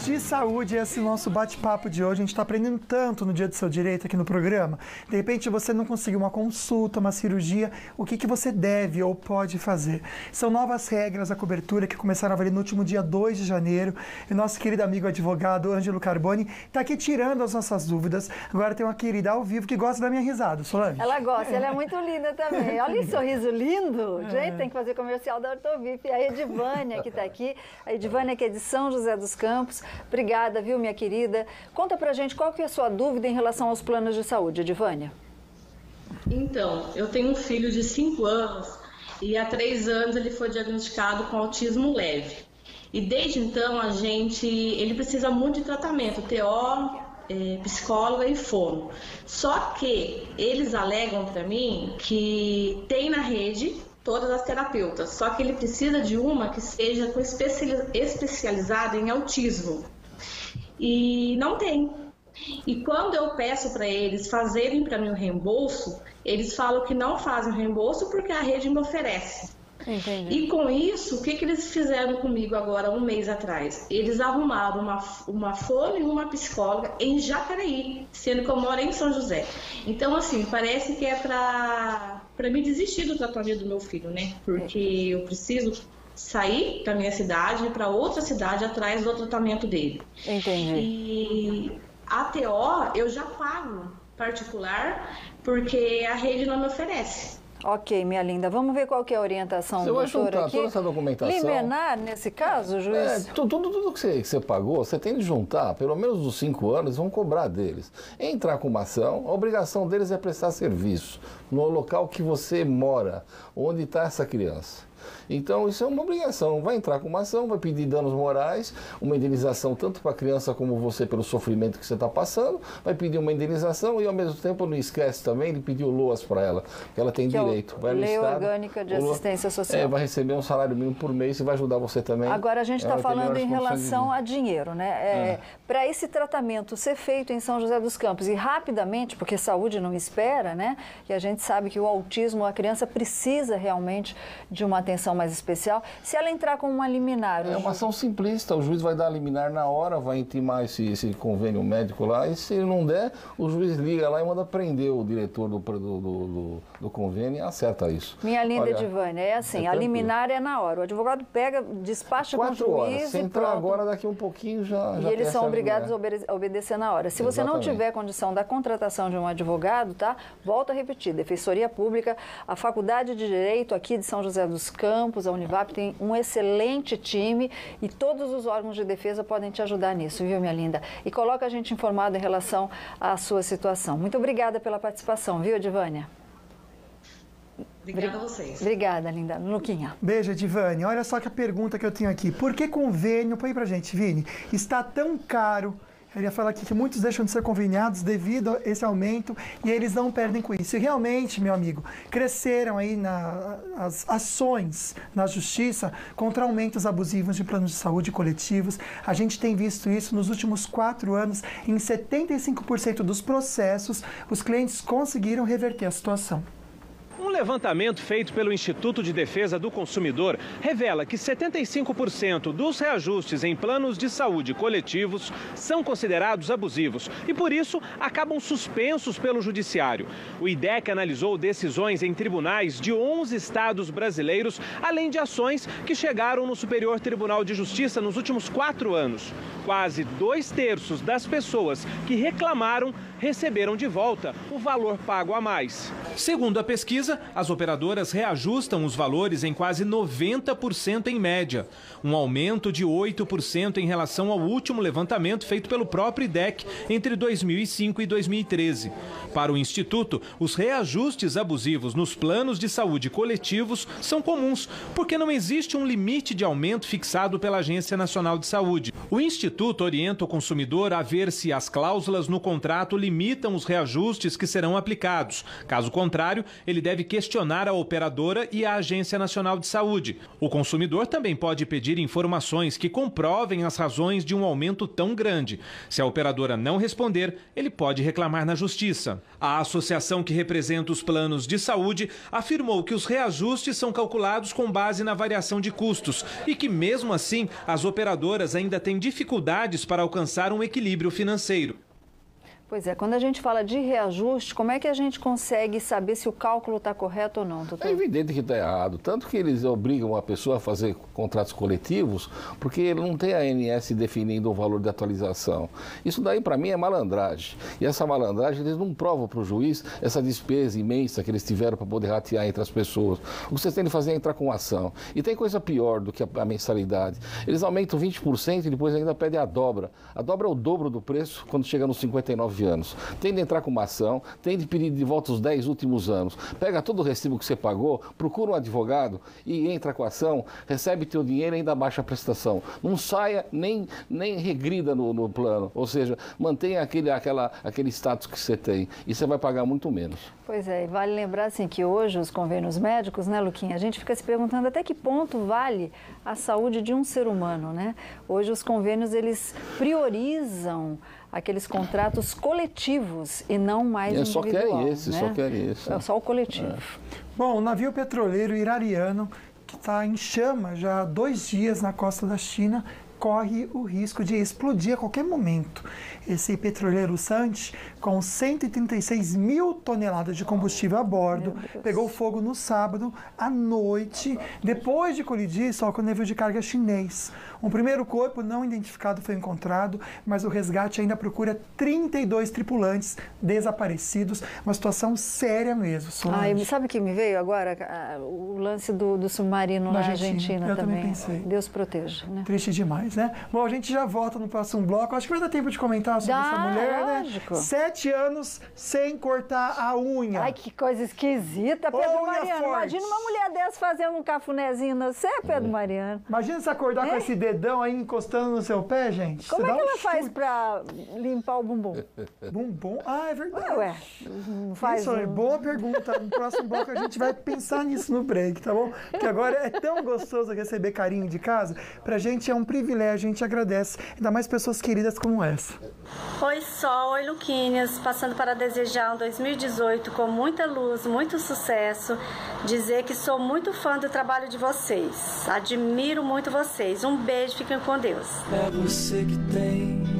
de saúde, esse nosso bate-papo de hoje. A gente está aprendendo tanto no Dia do Seu Direito aqui no programa. De repente você não conseguiu uma consulta, uma cirurgia, o que você deve ou pode fazer? São novas regras da cobertura que começaram a valer no último dia 2 de janeiro. E o nosso querido amigo advogado Ângelo Carboni está aqui tirando as nossas dúvidas. Agora tem uma querida ao vivo que gosta da minha risada, Solange. Ela gosta, ela é muito linda também. Olha esse sorriso lindo. Gente, tem que fazer comercial da Ortovip. A Edivânia que está aqui. A Edivânia que é de São José dos Campos. Obrigada, viu, minha querida? Conta pra gente qual que é a sua dúvida em relação aos planos de saúde, Edivânia. Então, eu tenho um filho de 5 anos e há 3 anos ele foi diagnosticado com autismo leve. E desde então ele precisa muito de tratamento, TO, psicóloga e fono. Só que eles alegam para mim que tem na rede todas as terapeutas, só que ele precisa de uma que seja especializada em autismo. E não tem. E quando eu peço para eles fazerem para mim o reembolso, eles falam que não fazem o reembolso porque a rede me oferece. Entendi. E com isso, o que eles fizeram comigo agora, 1 mês atrás? Eles arrumaram uma fono e uma psicóloga em Jacareí, sendo que eu moro em São José. Então, assim, parece que é para me desistir do tratamento do meu filho, né? Porque eu preciso sair da minha cidade para outra cidade atrás do tratamento dele. Entendi. E a TO eu já pago particular porque a rede não me oferece. Ok, minha linda. Vamos ver qual que é a orientação do doutor aqui. Toda essa documentação. Liminar, nesse caso, juiz? Tudo que você pagou, você tem de juntar, pelo menos os 5 anos, vão cobrar deles. Entrar com uma ação, a obrigação deles é prestar serviço no local que você mora, onde está essa criança. Então, isso é uma obrigação. Vai entrar com uma ação, vai pedir danos morais, uma indenização tanto para a criança como você pelo sofrimento que você está passando, vai pedir uma indenização e, ao mesmo tempo, não esquece também de pedir o LOAS para ela, que ela tem direito. Vai Lei Orgânica de Assistência Social. Vai receber um salário mínimo por mês e vai ajudar você também. Agora, a gente está falando em relação a dinheiro, né? Para esse tratamento ser feito em São José dos Campos e rapidamente, porque saúde não espera, né? E a gente sabe que o autismo, a criança precisa realmente de uma atenção mais especial. Se ela entrar com uma liminar... É uma ação simplista, o juiz vai dar a liminar na hora, vai intimar esse convênio médico lá, e se ele não der, o juiz liga lá e manda prender o diretor do convênio e acerta isso. Minha linda Edivânia, é assim, a liminar é na hora, o advogado pega, despacha com o juiz 4 horas, se e entrar pronto. Agora, daqui um pouquinho já E eles são obrigados a obedecer na hora. Se você não tiver condição da contratação de um advogado, tá? Volto a repetir, Defensoria Pública, a Faculdade de Direito aqui de São José dos Campos, a Univap tem um excelente time e todos os órgãos de defesa podem te ajudar nisso, viu, minha linda? E coloca a gente informado em relação à sua situação. Muito obrigada pela participação, viu, Edivânia? Obrigada a vocês. Obrigada, linda. Luquinha. Beijo, Edivânia. Olha só que a pergunta que eu tenho aqui. Por que convênio, põe pra gente, Vini, está tão caro? Eu ia falar aqui que muitos deixam de ser conveniados devido a esse aumento e eles não perdem com isso. E realmente, meu amigo, cresceram aí as ações na justiça contra aumentos abusivos de planos de saúde coletivos. A gente tem visto isso nos últimos 4 anos. Em 75% dos processos, os clientes conseguiram reverter a situação. Um levantamento feito pelo Instituto de Defesa do Consumidor revela que 75% dos reajustes em planos de saúde coletivos são considerados abusivos e, por isso, acabam suspensos pelo Judiciário. O IDEC analisou decisões em tribunais de 11 estados brasileiros, além de ações que chegaram no Superior Tribunal de Justiça nos últimos 4 anos. Quase 2/3 das pessoas que reclamaram receberam de volta o valor pago a mais. Segundo a pesquisa, as operadoras reajustam os valores em quase 90% em média, um aumento de 8% em relação ao último levantamento feito pelo próprio IDEC entre 2005 e 2013. Para o Instituto, os reajustes abusivos nos planos de saúde coletivos são comuns, porque não existe um limite de aumento fixado pela Agência Nacional de Saúde. O Instituto orienta o consumidor a ver se as cláusulas no contrato limitam os reajustes que serão aplicados. Caso contrário, ele deve questionar a operadora e a Agência Nacional de Saúde. O consumidor também pode pedir informações que comprovem as razões de um aumento tão grande. Se a operadora não responder, ele pode reclamar na Justiça. A associação que representa os planos de saúde afirmou que os reajustes são calculados com base na variação de custos e que, mesmo assim, as operadoras ainda têm dificuldades para alcançar um equilíbrio financeiro. Pois é, quando a gente fala de reajuste, como é que a gente consegue saber se o cálculo está correto ou não, doutor? É evidente que está errado. Tanto que eles obrigam a pessoa a fazer contratos coletivos, porque não tem a ANS definindo o valor de atualização. Isso daí, para mim, é malandragem. E essa malandragem, eles não provam para o juiz essa despesa imensa que eles tiveram para poder ratear entre as pessoas. O que vocês têm de fazer é entrar com ação. E tem coisa pior do que a mensalidade. Eles aumentam 20% e depois ainda pedem a dobra. A dobra é o dobro do preço quando chega nos 59 anos. Tem de entrar com uma ação, tem de pedir de volta os 10 últimos anos. Pega todo o recibo que você pagou, procura um advogado e entra com a ação, recebe teu dinheiro e ainda baixa a prestação. Não saia nem regrida no plano, ou seja, mantenha aquele status que você tem e você vai pagar muito menos. Pois é, e vale lembrar assim, que hoje os convênios médicos, né, Luquinha, a gente fica se perguntando até que ponto vale a saúde de um ser humano, né? Hoje os convênios, eles priorizam aqueles contratos coletivos e não mais individual. Só querem esse. É só o coletivo. É. Bom, o navio petroleiro iraniano, que está em chama já há 2 dias na costa da China, corre o risco de explodir a qualquer momento. Esse petroleiro Santi, com 136 mil toneladas de combustível a bordo, pegou fogo no sábado à noite, depois de colidir só com o navio de carga chinês. Um primeiro corpo não identificado foi encontrado, mas o resgate ainda procura 32 tripulantes desaparecidos. Uma situação séria mesmo. E sabe o que me veio agora? O lance do submarino na Argentina eu também. Pensei. Deus proteja, né? Triste demais, né? Bom, a gente já volta no próximo bloco. Acho que vai dar tempo de comentar sobre essa mulher, lógico. Né? 7 anos sem cortar a unha. Ai, que coisa esquisita, Pedro Mariano. Forte. Imagina uma mulher dessa fazendo um cafunézinho no você, Pedro Mariano. Imagina você acordar com esse dedão aí encostando no seu pé, gente. Como é que ela faz pra limpar o bumbum? Bumbum? Ah, é verdade. Ué, não faz. Isso é boa pergunta. No próximo bloco a gente vai pensar nisso no break, tá bom? Porque agora é tão gostoso receber carinho de casa. Pra gente é um privilégio, a gente agradece. Ainda mais pessoas queridas como essa. Oi, Sol, oi, Luquinhas. Passando para desejar um 2018 com muita luz, muito sucesso. Dizer que sou muito fã do trabalho de vocês. Admiro muito vocês. Um beijo, fiquem com Deus. É você que tem